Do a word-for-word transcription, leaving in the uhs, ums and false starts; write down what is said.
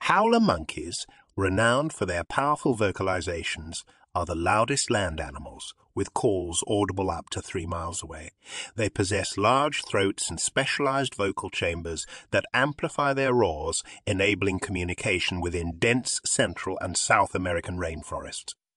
Howler monkeys, renowned for their powerful vocalizations, are the loudest land animals, with calls audible up to three miles away. They possess large throats and specialized vocal chambers that amplify their roars, enabling communication within dense Central and South American rainforests.